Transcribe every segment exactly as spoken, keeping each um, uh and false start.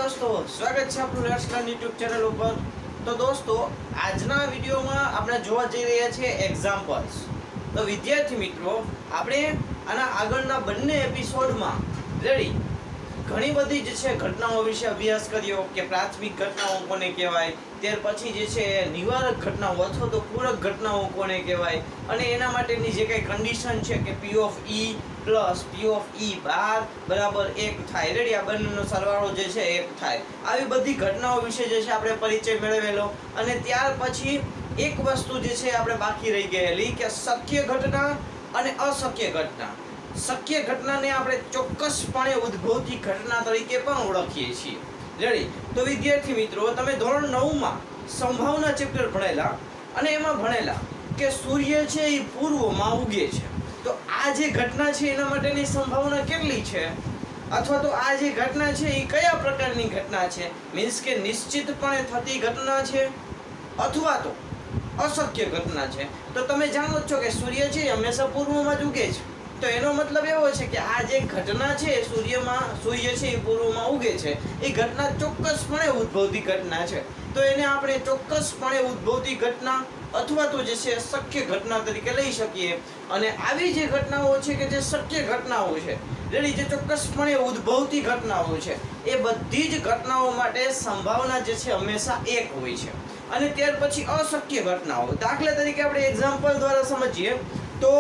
दोस्तों, स्वागत है आपનું લેટ્સ यूट्यूब चैनल पर। तो दोस्तों, આજના વિડિયોમાં આપણે જોવા જઈ રહ્યા છીએ એક્ઝામ્પલ્સ। તો વિદ્યાર્થી મિત્રો, આપણે આના આગળના બંને એપિસોડમાં રેડી ઘણી બધી જે છે ઘટનાઓ વિશે અભ્યાસ કર્યો કે પ્રાથમિક ઘટનાઓ કોને કહેવાય, ત્યાર પછી જે છે નિવારક ઘટનાઓ અથવા તો પૂરક ઘટનાઓ કોને કહેવાય અને એના માટેની જે કંઈ કન્ડિશન છે કે P of E plus P of E બાર બરાબર એક થાય, રેડી આ બંનેનો સરવાળો જે છે એક થાય, આવી બધી ઘટનાઓ વિશે જે છે આપણે પરિચય મેળવેલો। અને ત્યાર પછી એક વસ્તુ જે છે આપણે બાકી રહી ગયેલી કે શક્ય ઘટના અને અશક્ય ઘટના। શક્ય ઘટનાને આપણે ચોક્કસપણે ઉદ્ભવતી ઘટના તરીકે પણ ઓળખીએ છીએ, રેડી। તો વિદ્યાર્થી મિત્રો, તમે ધોરણ નવ માં સંભાવના ચેપ્ટર ભણેલા અને એમાં ભણેલા કે સૂર્ય છે એ પૂર્વમાં ઉગે છે, તો આ જે ઘટના છે એના માટેની સંભાવના કેટલી છે, અથવા તો આ જે ઘટના છે એ કયા પ્રકારની ઘટના છે, મીન્સ કે નિશ્ચિતપણે થતી ઘટના છે અથવા તો અશક્ય ઘટના છે। તો તમે જાણો જ છો કે સૂર્ય છે એ હંમેશા પૂર્વમાં જ ઉગે છે, તો એનો મતલબ એવો છે કે આ જે ઘટના છે સૂર્યમાં સૂર્ય છે એ પૂર્વમાં ઉગે છે, એ ઘટના ચોક્કસપણે ઉદ્ભવતી ઘટના છે, તો એને આપણે ચોક્કસપણે ઉદ્ભવતી ઘટના અથવા તો જે છે શક્ય ઘટના તરીકે લઈ શકીએ। અને આવી જે ઘટનાઓ છે કે જે શક્ય ઘટનાઓ છે, રેડી જે ચોક્કસપણે ઉદ્ભવતી ઘટનાઓ છે, એ બધી જ ઘટનાઓ માટે સંભાવના જે છે હંમેશા એક હોય છે। અને ત્યાર પછી અશક્ય ઘટનાઓ, દાખલા તરીકે આપણે એક્ઝામ્પલ દ્વારા સમજીએ તો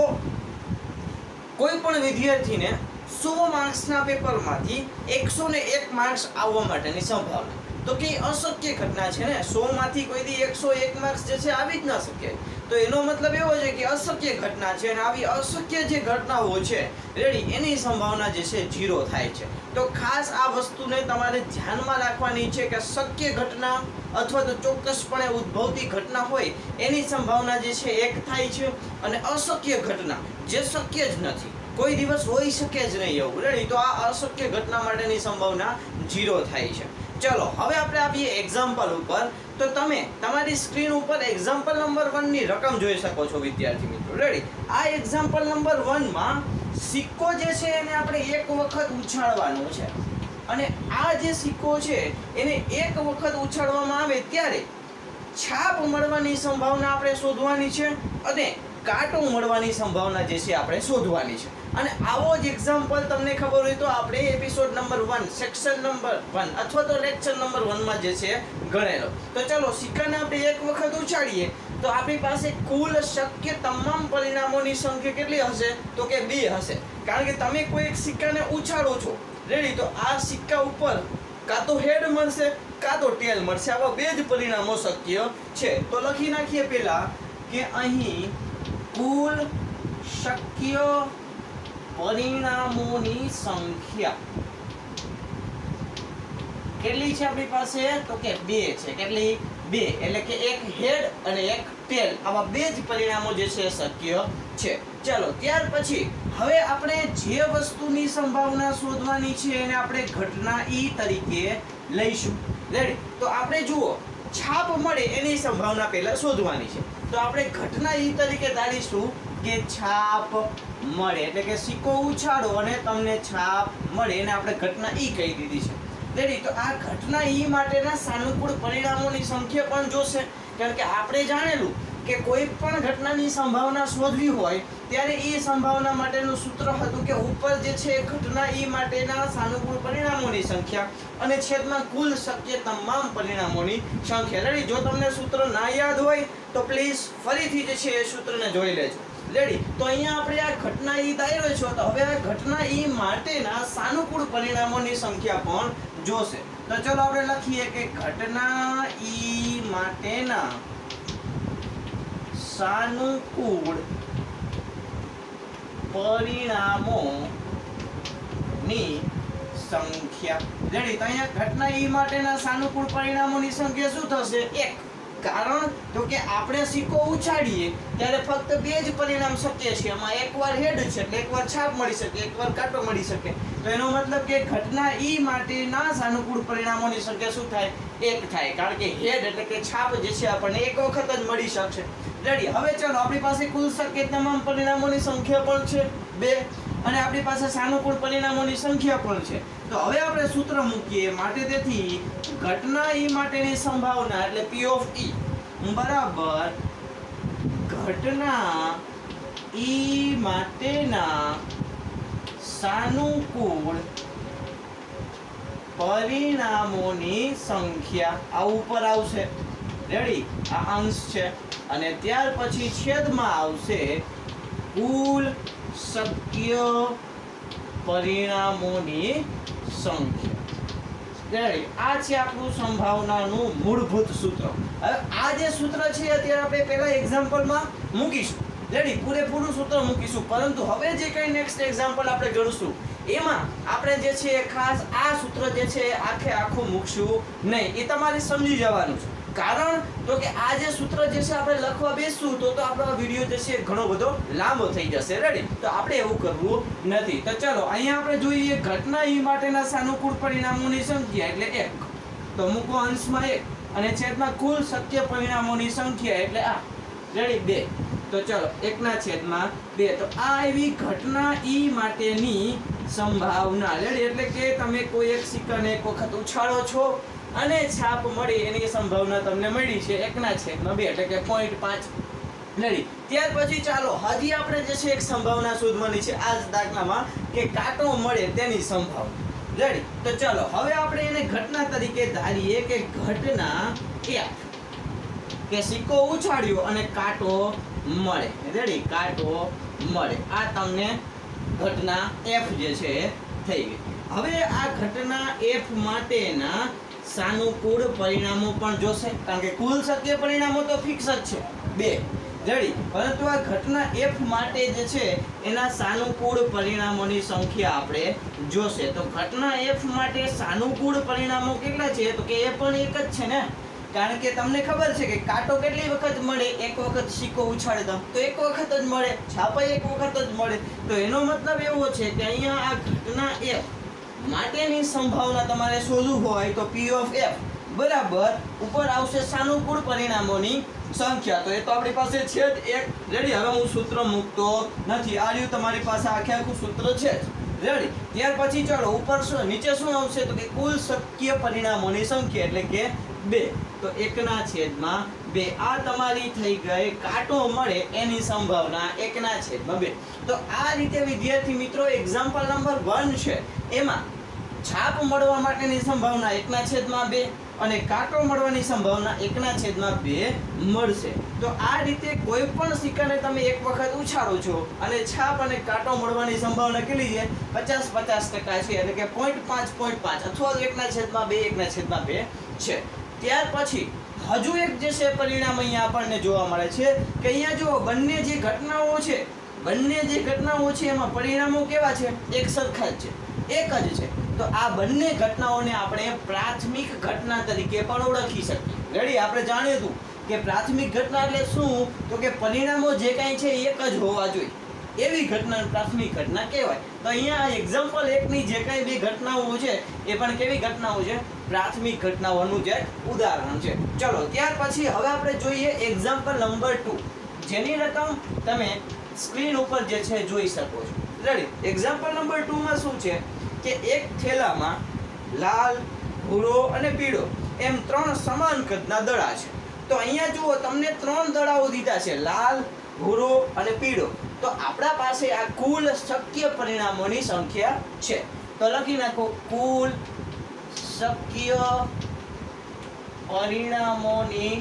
કોઈ પણ વિદ્યાર્થીને સો માર્ક્સના પેપરમાંથી એકસો ને એક માર્ક્સ આવવા માટેની સંભાવના, તો કે અશક્ય ઘટના છે ને, સો માંથી કોઈ દી એકસો એક માર્ક્સ જે છે આવી જ ના શકે, તો એનો મતલબ એવો છે કે અશક્ય ઘટના છે અને આવી અશક્ય જે ઘટનાઓ છે રેડી એની સંભાવના જે છે ઝીરો થાય છે। તો ખાસ આ વસ્તુને તમારે ધ્યાનમાં રાખવાની છે કે શક્ય ઘટના અથવા તો ચોક્કસપણે ઉદ્ભવતી ઘટના હોય એની સંભાવના જે છે એક થાય છે, અને અશક્ય ઘટના જે શક્ય જ નથી, કોઈ દિવસ હોઈ શકે જ નહીં એવું, રેડી તો આ અશક્ય ઘટના માટેની સંભાવના ઝીરો થાય છે। ચલો હવે આપણે આવીએ એક્ઝામ્પલ ઉપર। તો તમે તમારી સ્ક્રીન ઉપર એક્ઝામ્પલ નંબર વન ની રકમ જોઈ શકો છો વિદ્યાર્થી મિત્રો, રેડી। આ એક્ઝામ્પલ નંબર વન માં સિક્કો જે છે એને આપણે એક વખત ઉછાળવાનો છે, અને આ જે સિક્કો છે એને એક વખત ઉછાળવામાં આવે ત્યારે છાપ મળવાની સંભાવના આપણે શોધવાની છે અને કાંટો મળવાની સંભાવના જે છે આપણે શોધવાની છે। અને આવો જ એક્ઝામ્પલ તમને ખબર હોય તો આપણે episode number one section number one અથવા તો લેક્ચર નંબર વન માં જે છે ગણેલો। તો ચલો સિક્કાને આપણે એક વખત ઉછાળીએ તો આપણી પાસે કુલ શક્ય તમામ પરિણામોની સંખ્યા કેટલી હશે, તો કે બે હશે, કારણ કે તમે કોઈ એક સિક્કાને ઉછાળો છો, રેડી, તો આ સિક્કા ઉપર કાં તો હેડ મળશે કાં તો ટેલ મળશે, આવા બે જ પરિણામો શક્ય છે। તો લખી નાખીએ પહેલા કે અહીં કુલ શક્ય પરિણામોની સંખ્યા કેટલી છે આપણી પાસે, તો કે બે છે। કેટલી? બે, એટલે કે એક હેડ અને એક ટેલ, આવા બે જ પરિણામો જે છે શક્ય છે। ચાલો ત્યાર પછી હવે આપણે જે વસ્તુની સંભાવના શોધવાની છે એને આપણે ઘટના ઈ તરીકે લઈશું, રેડી। તો આપણે જુઓ છાપ મળે એની સંભાવના પહેલા શોધવાની છે, તો આપણે ઘટના ઈ તરીકે ધારીશું કે છાપ મળે, એટલે કે સિક્કો ઉછાળો અને તમને છાપ મળે, એને આપણે ઘટના ઈ કહી દીધી છે, રેડી। તો આ ઘટના ઈ માટેના સાનુકૂળ પરિણામોની સંખ્યા પણ જોશે, કારણ કે આપણે જાણેલું કે કોઈ પણ ઘટનાની સંભાવના શોધવી હોય ત્યારે એ સંભાવના માટેનું સૂત્ર હતું કે ઉપર જે છે ઘટના ઈ માટેના સાનુકૂળ પરિણામોની સંખ્યા અને છેદમાં કુલ શક્ય તમામ પરિણામોની સંખ્યા, રેડી। જો તમને સૂત્ર ના યાદ હોય તો પ્લીઝ ફરીથી જે છે એ સૂત્રને જોઈ લેજો, રેડી। તો અહીંયા આપણે આ ઘટના ઈ દાયરો છો, તો હવે આ ઘટના ઈ માટેના સાનુકૂળ પરિણામોની સંખ્યા પણ જોશે। તો ચલો આપણે લખીએ કે ઘટના ઈ માટેના સાનુકૂળ પરિણામોની સંખ્યા, રેડી। તો અહીંયા ઘટના ઈ માટેના સાનુકૂળ પરિણામોની સંખ્યા શું થશે? એક, કારણ તો કે આપણે સિક્કો ઉછાળીએ ત્યારે ફક્ત બે જ પરિણામ શક્ય છે, એમાં એકવાર હેડ છે એટલે એકવાર છાપ મળી શકે, એકવાર કાંટો મળી શકે, તો એનો મતલબ કે ઘટના ઈ માટેના સાનુકૂળ પરિણામોની સંખ્યા શું થાય? એક થાય, કારણ કે હેડ એટલે કે છાપ જે છે આપણને એક વખત જ મળી શકશે, રેડી। હવે ચલો આપણી પાસે કુલ શક્ય તમામ પરિણામોની સંખ્યા પણ છે બે, અને આપણી પાસે સાનુકૂળ પરિણામોની સંખ્યા પણ છે. તો હવે આપણે સૂત્ર મૂકીએ. માટે તેથી ઘટના ઈ માટેની સંભાવના એટલે P of E બરાબર ઘટના ઈ માટેના સાનુકૂળ પરિણામોની સંખ્યા આ ઉપર આવશે. રેડી? આ અંશ છે અને ત્યાર પછી છેદમાં આવશે કુલ શક્ય પરિણામોની સંખ્યા. રેડી? આ છે આપણું સંભાવનાનું મૂળભૂત સૂત્ર. હવે આ જે સૂત્ર છે અત્યારે આપણે પહેલા એક્ઝામ્પલમાં મૂકીશું. રેડી? પૂરેપૂરું સૂત્ર મૂકીશું, પરંતુ હવે જે કઈ નેક્સ્ટ એક્ઝામ્પલ આપણે ગણશું એમાં આપણે જે છે ખાસ આ સૂત્ર જે છે આખે આખું મૂકશું નહીં. એ તમારે સમજી જવાનું છે. કારણ તો કે આ જે સૂત્ર જે છે આપણે લખવા બેસશું તો તો આપણો વિડિયો જે છે ઘણો બધો લાંબો થઈ જશે. રેડી? તો આપણે એવું કરવું નથી. તો ચલો અહીંયા આપણે જોઈએ ઘટના ઈ માટેના સાનુકૂળ પરિણામોની સંખ્યા એટલે એક. તો મૂકો અંશમાં એક અને છેદમાં કુલ શક્ય પરિણામોની સંખ્યા એટલે આ. રેડી? બે. તો ચલો એકના છેદમાં બે. તો આ આવી ઘટના ઈ માટેની સંભાવના. રેડી? એટલે કે તમે કોઈ એક સિક્કાને એક વખત ઉછાળો છો અને છાપ મળી એની સંભાવના તમને મળી છે એકના છેદમાં બે એટલે કે પોઈન્ટ પાંચ. રેડી? ત્યાર પછી ચાલો હજી આપણે જે છે એક સંભાવના શોધવાની છે આ જ દાખલામાં કે કાંટો મળે તેની સંભાવના. રેડી? તો ચાલો હવે આપણે એને ઘટના તરીકે ધારીએ કે ઘટના એક કે સિક્કો ઉછાળ્યો અને કાંટો મળે. રેડી? કાંટો મળે. આ તમને ઘટના F જે છે થઈ ગઈ. હવે આ ઘટના F માટેના સાનુકૂળ પરિણામો પણ જોશે, કારણ કે કુલ શક્ય પરિણામો તો ફિક્સ જ છે બે. રેડી? પરંતુ આ ઘટના F માટે જે છે એના સાનુકૂળ પરિણામોની સંખ્યા આપણે જોશે. તો ઘટના F માટે સાનુકૂળ પરિણામો કેટલા છે? તો કે એ પણ એક જ છે ને, કારણ કે તમને ખબર છે કે કાંટો કેટલી વખત મળે? એક વખત સિક્કો ઉછાળે તો એક વખત જ મળે, છાપાઈ એક વખત જ મળે. તો એનો મતલબ એવો છે કે અહીંયા આ ઘટના F માટેની સંભાવના તમારે શોધવું હોય તો P of F બરાબર ઉપર આવશે સાનુકૂળ પરિણામોની સંખ્યા. તો એ તો આપણી પાસે છે જ એક. રેડી? હવે હું સૂત્ર મૂકતો નથી. આ રહ્યું તમારી પાસે આખે આખું સૂત્ર છે જ. રેડી? ત્યાર પછી ચાલો ઉપર શું નીચે શું આવશે? તો કે કુલ શક્ય પરિણામોની સંખ્યા એટલે કે બે. તો એકના છેદમાં બે. આ તમારી થઈ ગઈ કાંટો મળે એની સંભાવના એકના છેદમાં બે. તો આ રીતે વિદ્યાર્થી મિત્રો એક્ઝામ્પલ નંબર વન છે એમાં છાપ મળવા માટેની સંભાવના એકના છેદમાં બે અને કાંટો મળવાની સંભાવના એકના છેદમાં બે મળશે. તો આ રીતે કોઈ પણ સિક્કાને તમે એક વખત ઉછાળો છો અને છાપ અને કાંટો મળવાની સંભાવના કેટલી છે? પચાસ પચાસ ટકા છે એટલે કે પોઈન્ટ પાંચ પોઈન્ટ પાંચ અથવા એકના છેદમાં બે એકના છેદમાં બે છે. ત્યાર પછી હજુ એક જે છે પરિણામ અહીંયા આપણને જોવા મળે છે કે અહીંયા જો બંને જે ઘટનાઓ છે બંને જે ઘટનાઓ છે એમાં પરિણામો કેવા છે? એક સરખા જ છે, એક જ છે. તો આ બંને ઘટનાઓને આપણે પ્રાથમિક ઘટના તરીકે પણ ઓળખી શકીએ. રેડી? આપણે જાણીએ હતું કે પ્રાથમિક ઘટના એટલે શું? તો કે પરિણામો જે કાંઈ છે એક જ હોવા જોઈએ એવી ઘટના પ્રાથમિક ઘટના કહેવાય. તો અહીંયા એક્ઝામ્પલ એકની જે કાંઈ બે ઘટનાઓ છે એ પણ કેવી ઘટનાઓ છે? પ્રાથમિક ઘટનાઓનું જે ઉદાહરણ છે. ચલો ત્યાર પછી હવે આપણે જોઈએ એક્ઝામ્પલ નંબર ટુ, જેની રકમ તમે સ્ક્રીન ઉપર જે છે જોઈ શકો છો. રેડી? એક્ઝામ્પલ નંબર ટુ માં શું છે કે એક થેલામાં લાલ, ભૂરો અને પીળો એમ ત્રણ સમાન કદના દડા છે. તો અહીંયા જુઓ તમને ત્રણ દડાઓ દીધા છે, લાલ, ભૂરો અને પીળો. તો આપણા પાસે આ કુલ શક્ય પરિણામોની સંખ્યા છે. તો લખી નાખો કુલ શક્ય પરિણામોની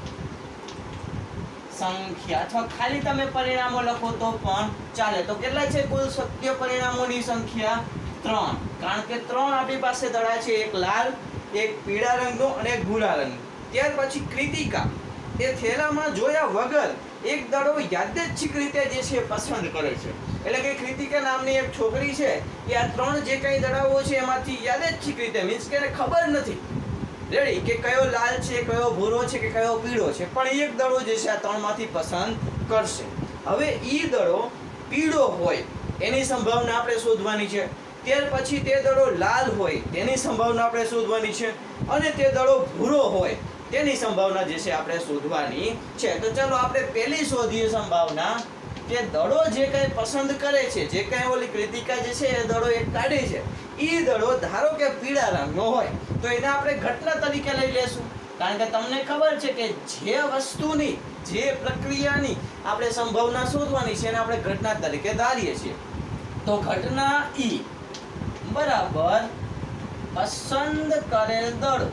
સંખ્યા, અથવા ખાલી તમે પરિણામો લખો તો પણ ચાલે. તો કેટલા છે કુલ શક્ય પરિણામોની સંખ્યા? ત્રણ. કારણ કે ત્રણ આપણી પાસે દડા છે, એક લાલ, એક પીળા રંગનો અને એક ભૂરા રંગનો. ત્યાર પછી કૃતિકા એ થેલામાં જોયા વગર એક દડો યાદચ્છિક રીતે જે છે પસંદ કરે છે. એટલે કે કૃતિકા નામની એક છોકરી છે એ આ ત્રણ જે કઈ દડાઓ છે એમાંથી યાદચ્છિક રીતે મીન્સ કે ખબર નથી રેડી કે કયો લાલ છે, કયો ભૂરો છે કે કયો પીળો છે, પણ એક દડો જે છે આ ત્રણમાંથી પસંદ કરશે. હવે ઈ દડો પીળો હોય એની સંભાવના આપણે શોધવાની છે. ત્યાર પછી તે દડો લાલ હોય તેની સંભાવના આપણે શોધવાની છે અને તે દડો ભૂરો હોય તેની સંભાવના જે છે આપણે શોધવાની છે. તો ચાલો આપણે પહેલી શોધીએ સંભાવના કે દડો જે કઈ પસંદ કરે છે, જે કઈ ઓલી કૃતિકા જે છે એ દડો એક કાઢે છે, ઈ દડો ધારો કે પીળા રંગનો હોય તો એને આપણે ઘટના તરીકે લઈ લેશું, કારણ કે તમને ખબર છે કે જે વસ્તુની, જે પ્રક્રિયાની આપણે સંભાવના શોધવાની છે એને આપણે ઘટના તરીકે ધારીએ છીએ. તો ઘટના ઈ બરાબર પસંદ કરેલ દડો,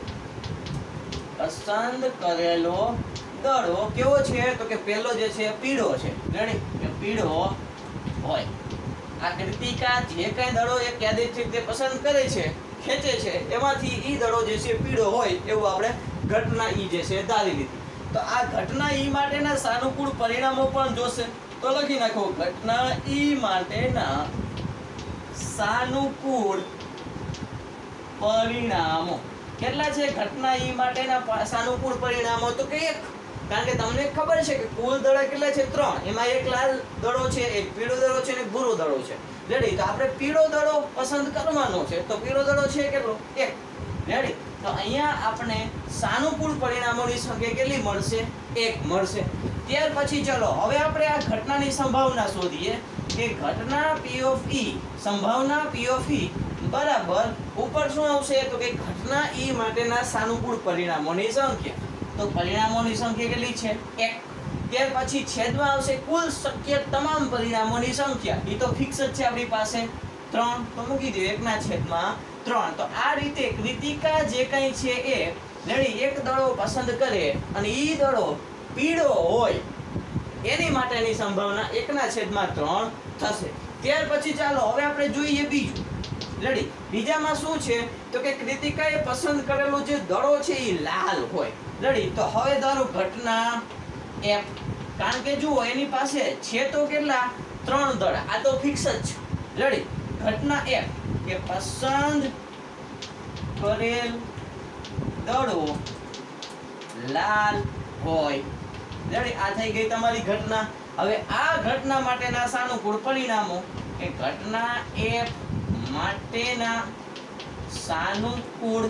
પસંદ કરેલો દડો કેવો છે તો કે પહેલો જે છે પીળો છે. રેડી? કે પીળો હોય. આ કૃતિકા જે કઈ દડો એક યાદચ્છિક રીતે પસંદ કરે છે, ખેંચે છે, એમાંથી ઈ દડો જે છે પીળો હોય એવું આપણે ઘટના ઈ જે છે ધારી લીધી. તો આ ઘટના ઈ માટેના સાનુકૂળ પરિણામો પણ જોશે. તો લખી નાખો ઘટના ઈ માટેના સાનુકૂળ પરિણામો. કેટલા છે ઘટના ઈ માટેના સાનુકૂળ પરિણામો? તો કે એક. કારણ કે તમને ખબર છે કે કુલ દડો કેટલા છે? ત્રણ. એમાં એક લાલ દડો છે, એક પીળો દડો છે અને એક ભૂરો દડો છે. રેડી? તો આપણે પીળો દડો પસંદ કરવાનો છે. તો પીળો દડો છે કેટલો? એક. રેડી? તો અહીંયા આપણે સાનુકૂળ પરિણામોની સંખ્યા કેટલી મળશે? એક મળશે. ત્યાર પછી ચલો હવે આપણે આ ઘટનાની સંભાવના શોધીએ કે ઘટના P of E, સંભાવના P of E બરાબર ઉપર શું આવશે તો કે ઘટના E માટેના સાનુકૂળ પરિણામોની સંખ્યા. તો પરિણામોની સંખ્યા કેટલી છે? એક. ત્યાર પછી છેદમાં આવશે કુલ શક્ય તમામ પરિણામોની સંખ્યા. એ તો ફિક્સ જ છે આપણી પાસે, ત્રણ. તો મૂકી દો એકના છેદમાં ત્રણ. તો આ રીતે કૃતિકા જે કંઈ છે એ રેડી એક દડો પસંદ કરે અને ઈ દડો પીળો હોય એની માટેની સંભાવના એકના છેદમાં ત્રણ થશે. ત્યાર પછી ચાલો હવે આપણે જોઈએ બીજું. રેડી? બીજામાં શું છે તો કે કૃતિકાએ પસંદ કરેલો જે દડો છે એ લાલ હોય. રેડી? તો હવે ધારો ઘટના F, કારણ કે જુઓ એની પાસે છે તો કેટલા? ત્રણ દડા. આ તો ફિક્સ જ છે. રેડી? ઘટના F કે પસંદ કરેલ દડો લાલ હોય. રેડી? આ થઈ ગઈ તમારી ઘટના. હવે આ ઘટના માટેના સાનુકૂળ પરિણામો કે ઘટના F માટેના સાનુકૂળ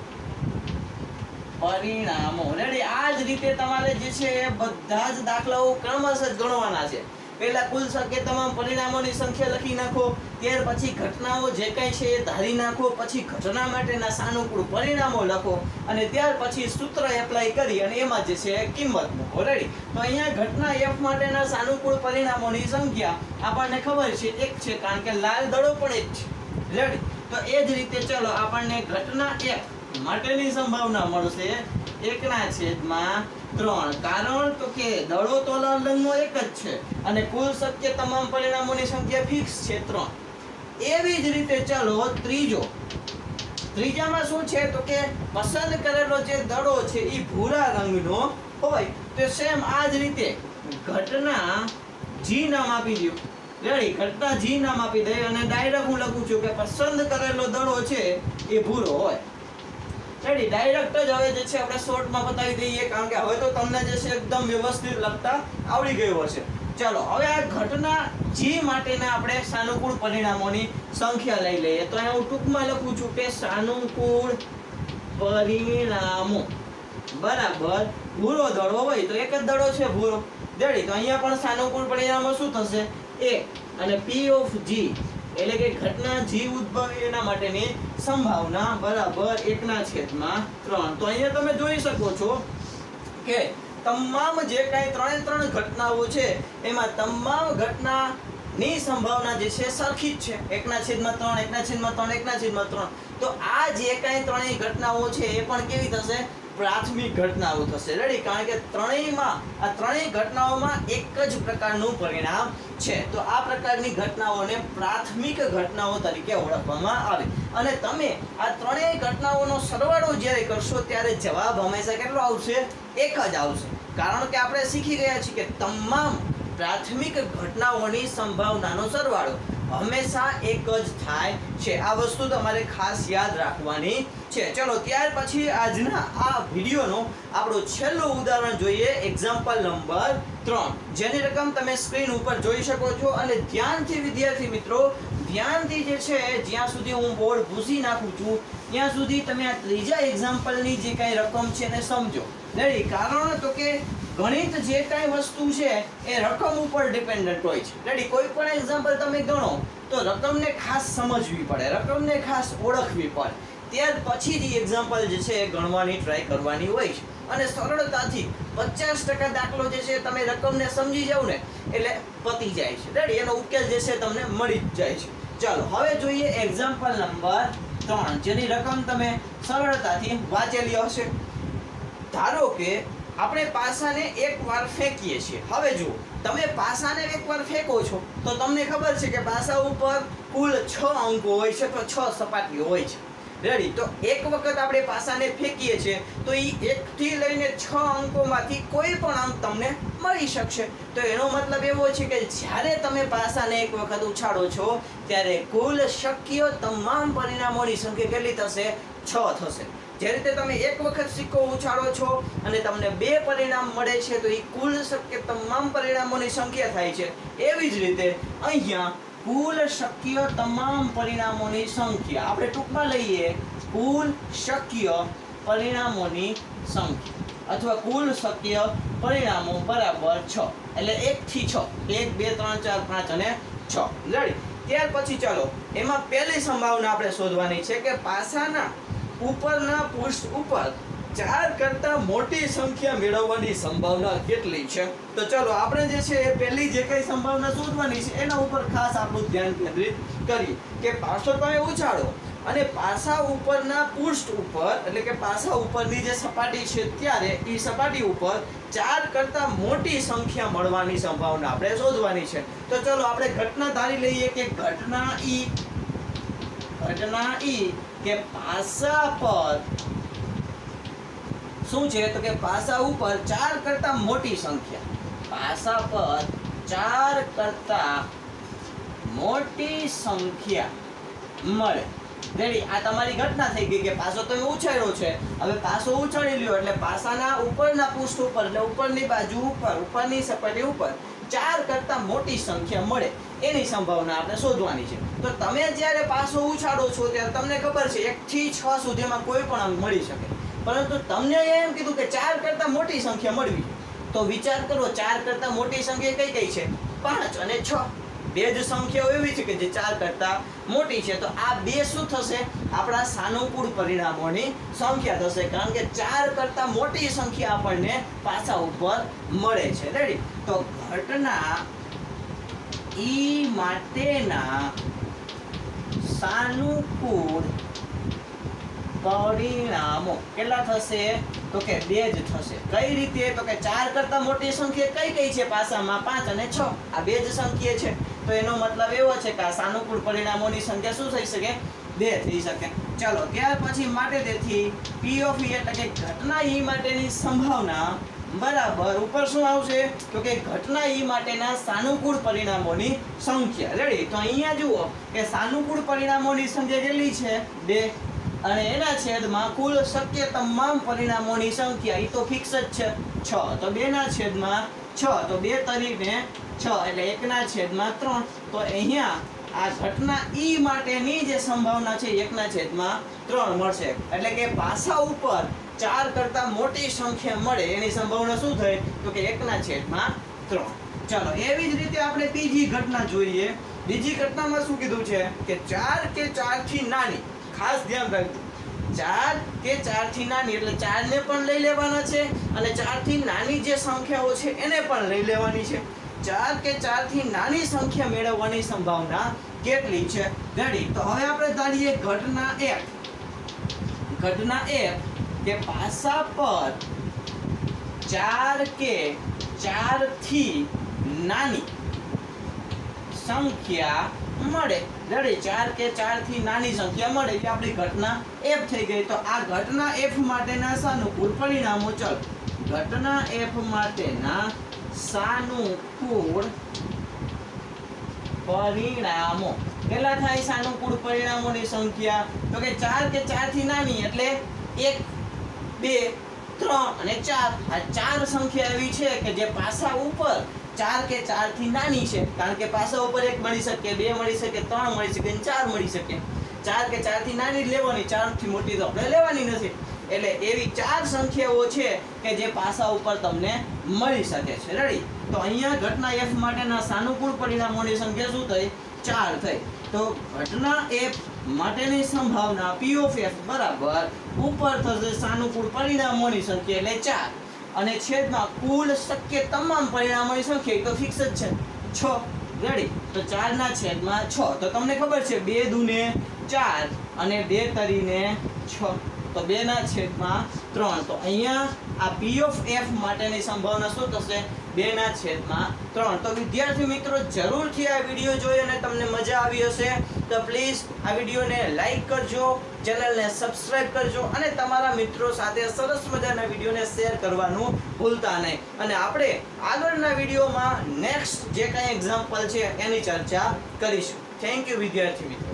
પરિણામો. રેડી? આ જ રીતે તમારે જે છે એ બધા જ દાખલાઓ ક્રમશઃ ગણવાના છે. પહેલા કુલ શક્ય તમામ પરિણામોની સંખ્યા લખી નાખો, ત્યાર પછી ઘટનાઓ જે કંઈ છે એ ધારી નાખો, પછી ઘટના માટેના સાનુકૂળ પરિણામો લખો અને ત્યાર પછી સૂત્ર એપ્લાય કરી અને એમાં જે છે કિંમત મૂકો. રેડી? તો અહીંયા ઘટના F માટેના સાનુકૂળ પરિણામોની સંખ્યા આપણને ખબર છે એક છે, કારણ કે લાલ દડો પણ એક છે. રેડી? તો એ જ રીતે ચલો આપણને ઘટના F માટેની સંભાવના મળશે એકના છેદમાં ત્રણ. કારણ તો કે દડો તો લાલ રંગનો એક જ છે અને કુલ શક્ય તમામ પરિણામોની સંખ્યા ફિક્સ છે ત્રણ. એવી જ રીતે ચાલો ત્રીજો. ત્રીજામાં શું છે તો કે પસંદ કરેલો જે દડો છે એ ભૂરા રંગનો હોય. તો સેમ આ જ રીતે ઘટના G નામ આપી દો. રેડી? ઘટના G નામ આપી દે અને ડાયરેક્ટ હું લખું છું કે પસંદ કરેલો દડો છે એ ભૂરો હોય. રેડી? ડાયરેક્ટ જ હવે જે છે આપણે શોર્ટમાં બતાવી દઈએ, કારણ કે હવે તો તમને જે છે એકદમ વ્યવસ્થિત લખતા આવડી ગયું હશે. ચલો હવે આ ઘટના G માટેના આપણે સાનુકૂળ પરિણામોની સંખ્યા લઈ લઈએ. તો અહીં હું ટૂંકમાં લખું છું કે સાનુકૂળ પરિણામો બરાબર ભૂરો દડો હોય તો એક જ દડો છે ભૂરો. રેડી? તો અહીંયા પણ સાનુકૂળ પરિણામો શું થશે? એક. અને P of G એટલે કે ઘટના G ઉદ્ભવે એના માટેની સંભાવના બરાબર એકના છેદમાં ત્રણ. તો અહીંયા તમે જોઈ શકો છો કે તમામ જે કાંઈ ત્રણે ત્રણ ઘટનાઓ છે એમાં તમામ ઘટનાની સંભાવના જે છે સરખી જ છે, એકના છેદમાં ત્રણ, એકના છેદમાં ત્રણ, એકના છેદમાં ત્રણ. તો આ જે કાંઈ ત્રણેય ઘટનાઓ છે એ પણ કેવી થશે? પ્રાથમિક ઘટનાઓ થશે. રેડી? કારણ કે ત્રણેયમાં આ ત્રણેય ઘટનાઓમાં એક જ પ્રકારનું પરિણામ છે. તો આ પ્રકારની ઘટનાઓને પ્રાથમિક ઘટનાઓ તરીકે ઓળખવામાં આવે. અને તમે આ ત્રણેય ઘટનાઓનો સરવાળો જ્યારે કરશો ત્યારે જવાબ હંમેશા કેટલો આવશે? એક જ આવશે. કારણ કે આપણે શીખી ગયા છીએ કે તમામ પ્રાથમિક ઘટનાઓની સંભાવનાનો સરવાળો હંમેશા એક જ થાય છે. આ વસ્તુ તમારે ખાસ યાદ રાખવાની છે. ચલો ત્યાર પછી આજના આ વિડીયોનો આપણો છેલ્લું ઉદાહરણ જોઈએ, એક્ઝામ્પલ નંબર ત્રણ, જેની રકમ તમે સ્ક્રીન ઉપર જોઈ શકો છો. અને ધ્યાનથી વિદ્યાર્થી મિત્રો ધ્યાનથી જે છે જ્યાં સુધી હું બોર્ડ ભૂસી નાખું છું ત્યાં સુધી તમે આ ત્રીજા એક્ઝામ્પલની જે કાંઈ રકમ છે એને સમજો. રેડી? કારણ તો કે ગણિત જે કાંઈ વસ્તુ છે એ રકમ ઉપર ડિપેન્ડન્ટ હોય છે. રેડી? કોઈ પણ એક્ઝામ્પલ તમે ગણો તો રકમને ખાસ સમજવી પડે, રકમને ખાસ ઓળખવી પડે, ત્યાર પછી જ એક્ઝામ્પલ જે છે એ ગણવાની ટ્રાય કરવાની હોય છે. અને સરળતાથી પચાસ ટકા દાખલો જે છે તમે રકમને સમજી જાવ ને એટલે પતી જાય છે. રેડી? એનો ઉકેલ જે છે તમને મળી જ જાય છે. ચાલો હવે જોઈએ એક્ઝામ્પલ નંબર ત્રણ, જેની રકમ તમે સરળતાથી વાંચેલી હશે. ધારો કે આપણે પાસાને એકવાર ફેંકીએ છીએ. હવે જુઓ, તમે પાસાને એકવાર ફેંકો છો તો તમને ખબર છે કે પાસા ઉપર કુલ છ અંકો હોય છે, તો છ સપાટીઓ હોય છે. રેડી? તો એક વખત આપણે પાસાને ફેંકીએ છીએ તો એ એક થી લઈને છ અંકોમાંથી કોઈ પણ અંક તમને મળી શકશે. તો એનો મતલબ એવો છે કે જ્યારે તમે પાસાને એક વખત ઉછાળો છો ત્યારે કુલ શક્ય તમામ પરિણામોની સંખ્યા કેટલી થશે? છ થશે. જે રીતે તમે એક વખત સિક્કો ઉછાળો છો અને તમને બે પરિણામ મળે છે તો એ કુલ શક્ય તમામ પરિણામોની સંખ્યા થાય છે. એવી જ રીતે અહીંયા કુલ શક્ય તમામ પરિણામોની સંખ્યા આપણે ટૂંકમાં લઈએ કુલ શક્ય પરિણામોની સંખ્યા અથવા કુલ શક્ય પરિણામો બરાબર છ. એટલે એક થી છ, એક બે ત્રણ ચાર પાંચ અને છ. રેડી? ત્યાર પછી ચાલો એમાં પહેલી સંભાવના આપણે શોધવાની છે કે પાસાના ઉપરના પૃષ્ઠ ઉપર ચાર કરતા મોટી સંખ્યા મેળવવાની સંભાવના કેટલી છે. તો ચલો આપણે જે છે એ પહેલી જે કઈ સંભાવના શોધવાની છે એના ઉપર ખાસ આપણું ધ્યાન કેન્દ્રિત કરીએ કે પાસો તમે ઉછાળો અને પાસા ઉપરના પૃષ્ઠ ઉપર એટલે કે પાસા ઉપરની જે સપાટી છે ત્યારે એ સપાટી ઉપર ચાર કરતા મોટી સંખ્યા મળવાની સંભાવના આપણે શોધવાની છે. તો ચલો આપણે ઘટના ધારી લઈએ કે ઘટના ઈ ઘટના ઈ કે પાસા પર શું છે તો કે પાસા ઉપર ચાર કરતા મોટી સંખ્યા, પાસા પર ચાર કરતા મોટી સંખ્યા મળે. રેડી? આ તમારી ઘટના થઈ ગઈ કે પાસો તમે ઉછાળ્યો છે. હવે પાસો ઉછાળી લ્યો એટલે પાસાના ઉપરના પૃષ્ઠ ઉપર એટલે ઉપરની બાજુ ઉપર ઉપરની સપાટી ઉપર ચાર કરતા મોટી સંખ્યા મળે એની સંભાવના આપણે શોધવાની છે. તો તમે જ્યારે પાસો ઉછાળો છો ત્યારે તમને ખબર છે એક થી છ સુધીમાં કોઈ પણ અંક મળી શકે, પરંતુ તમને એમ કીધું કે ચાર કરતા મોટી સંખ્યા મળવી. તો વિચાર કરો, ચાર કરતા મોટી સંખ્યા કઈ કઈ છે? પાંચ અને છ. બે જ સંખ્યાઓ એવી છે કે જે ચાર કરતા મોટી છે. તો આ બે શું થશે? આપણા સાનુકૂળ પરિણામોની સંખ્યા થશે, કારણ કે ચાર કરતા મોટી સંખ્યા આપણને પાસા ઉપર મળે છે. રેડી? તો ઘટના ઈ માટેના સાનુકૂળ પરિણામો કેટલા થશે? તો કે બે જ થશે. કઈ રીતે? તો કે ચાર કરતા મોટી સંખ્યા કઈ કઈ છે પાસામાં? પાંચ અને છ. આ બે જ સંખ્યા છે. તો એનો મતલબ એવો છે કે આ સાનુકૂળ પરિણામોની સંખ્યા શું થઈ શકે? બે થઈ શકે. ચાલો ત્યાર પછી માટે તેથી P of E એટલે કે ઘટના E માટેની સંભાવના બરાબર ઉપર શું આવશે? તો કે ઘટના E માટેના સાનુકૂળ પરિણામોની સંખ્યા. રેડી? તો અહીંયા જુઓ કે સાનુકૂળ પરિણામોની સંખ્યા કેટલી છે? બે. અને એના છેદમાં કુલ શક્ય તમામ પરિણામોની સંખ્યા એ તો ફિક્સ જ છે છ. તો બે ના છેદમાં છ, તો બે તરીને છ એટલે એક ના છેદમાં ત્રણ. તો અહીંયા આ ઘટના ઈ માટેની જે સંભાવના છે એક ના છેદમાં ત્રણ મળશે. એટલે કે પાસા ઉપર ચાર કરતા મોટી સંખ્યા મળે એની સંભાવના શું થઈ? તો કે એક ના છેદમાં ત્રણ. ચાલો એવી જ રીતે આપણે બીજી ઘટના જોઈએ. બીજી ઘટનામાં શું કીધું છે કે ચાર કે ચાર થી નાની, ખાસ ધ્યાન રાખજો, ચાર કે ચાર થી નાની એટલે ચાર ને પણ લઈ લેવાના છે અને ચાર થી નાની જે સંખ્યાઓ છે એને પણ લઈ લેવાની છે. ચાર કે ચાર થી નાની સંખ્યા મેળવવાની સંભાવના કેટલી છે? રેડી? તો હવે આપણે ધારીએ ઘટના એક. ઘટના એક કે પાસા પર ચાર કે ચાર થી નાની સંખ્યા મળે. રેડી? ચાર કે ચાર થી નાની સંખ્યા મળે એટલે આપણી ઘટના F થઈ ગઈ. તો આ ઘટના F માટેના સાનુકૂળ પરિણામો. ચલ ઘટના F માટેના સાનુકૂળ પરિણામો કેટલા થાય? સાનુકૂળ પરિણામોની સંખ્યા તો કે ચાર કે ચાર થી નાની એટલે એક, બે, ત્રણ અને ચાર. આ ચાર સંખ્યા એવી છે કે જે પાસા ઉપર ચાર કે ચાર થી નાની છે, કારણ કે પાસા ઉપર એક મળી શકે, બે મળી શકે, ત્રણ મળી શકે અને ચાર મળી શકે. ચાર કે ચાર થી નાની જ લેવાની, ચાર થી મોટી તો આપણે લેવાની નથી. એટલે એવી ચાર સંખ્યાઓ છે કે જે પાસા ઉપર તમને મળી શકે છે. રેડી? તો અહીંયા ઘટના એફ માટેના સાનુકૂળ પરિણામોની સંખ્યા શું થઈ? ચાર થઈ. તો ઘટના એફ માટેની સંભાવના પી ઓફ એફ બરાબર ઉપર થશે સાનુકૂળ પરિણામોની સંખ્યા એટલે ચાર, અને છેદમાં કુલ શક્ય તમામ પરિણામોની સંખ્યા તો ફિક્સ જ છે છ. રેડી? તો ચાર ના છેદમાં છ. તો તમને ખબર છે બે દુને ચાર અને બે તરીને છ, તો બે ના છેદમાં ત્રણ. તો અહીંયા આ પી ઓફ એફ માટેની સંભાવના શું થશે? બે ના છેદમાં ત્રણ. તો વિદ્યાર્થી મિત્રો, જરૂરથી આ વિડીયો જોઈ અને તમને મજા આવી હશે તો પ્લીઝ આ વિડીયોને લાઈક કરજો, ચેનલને સબસ્ક્રાઇબ કરજો અને તમારા મિત્રો સાથે સરસ મજાના વિડીયોને શેર કરવાનું ભૂલતા નહીં. અને આપણે આગળના વિડીયોમાં નેક્સ્ટ જે કાંઈ એક્ઝામ્પલ છે એની ચર્ચા કરીશું. થેન્ક યુ વિદ્યાર્થી મિત્રો.